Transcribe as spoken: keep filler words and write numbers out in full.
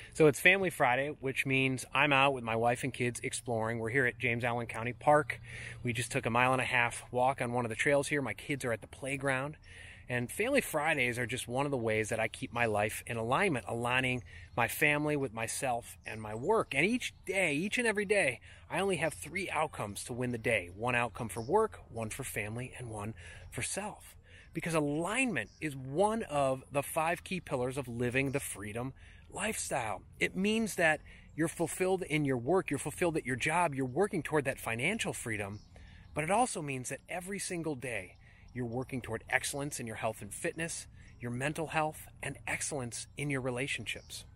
So it's Family Friday, which means I'm out with my wife and kids exploring. We're here at James Allen County Park. We just took a mile and a half walk on one of the trails here. My kids are at the playground. And Family Fridays are just one of the ways that I keep my life in alignment, aligning my family with myself and my work. And each day, each and every day, I only have three outcomes to win the day. One outcome for work, one for family, and one for self. Because alignment is one of the five key pillars of living the freedom lifestyle. It means that you're fulfilled in your work, you're fulfilled at your job, you're working toward that financial freedom, but it also means that every single day you're working toward excellence in your health and fitness, your mental health, and excellence in your relationships.